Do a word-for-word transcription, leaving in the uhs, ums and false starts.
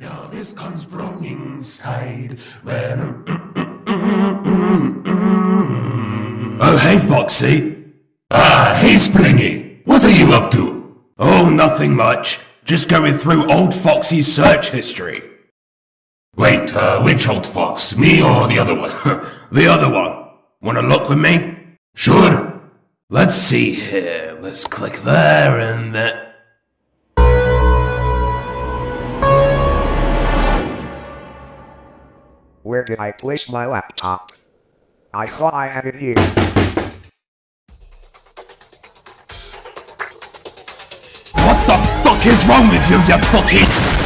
Now this comes from inside. When Oh, hey, Foxy. Ah, hey, Splingy. What are you up to? Oh, nothing much. Just going through old Foxy's search history. Wait, uh, which old fox? Me or the other one? The other one. Wanna look with me? Sure. Let's see here. Let's click there and there. Where did I place my laptop? I thought I had it here. What the fuck is wrong with you, you fucking...